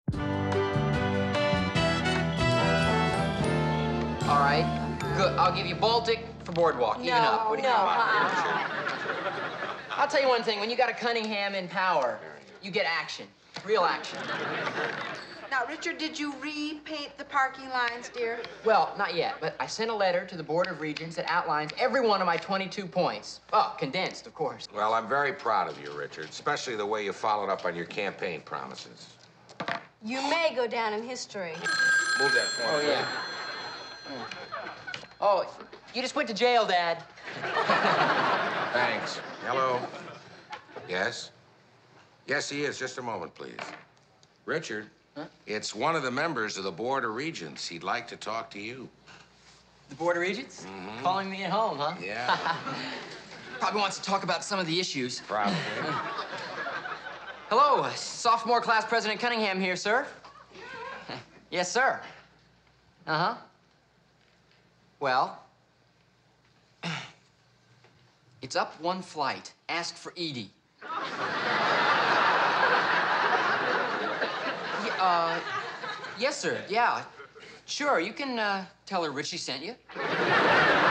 All right, good. I'll give you Baltic for Boardwalk. Even up. What do you I'll tell you one thing. When you got a Cunningham in power, you get action. Real action. Now, Richard, did you repaint the parking lines, dear? Well, not yet, but I sent a letter to the Board of Regents that outlines every one of my 22 points. Oh, condensed, of course. Well, I'm very proud of you, Richard, especially the way you followed up on your campaign promises. You may go down in history. Move that form. Oh, yeah. Oh, you just went to jail, Dad. Thanks. Hello? Yes? Yes, he is. Just a moment, please. Richard, it's one of the members of the Board of Regents. He'd like to talk to you. The Board of Regents? Calling me at home, huh? Yeah. Probably wants to talk about some of the issues. Probably. Hello, sophomore class President Cunningham here, sir. Yes, sir. Uh-huh. Well, it's up one flight. Ask for Edie. Yes, sir. Yeah. Sure, you can tell her Richie sent you.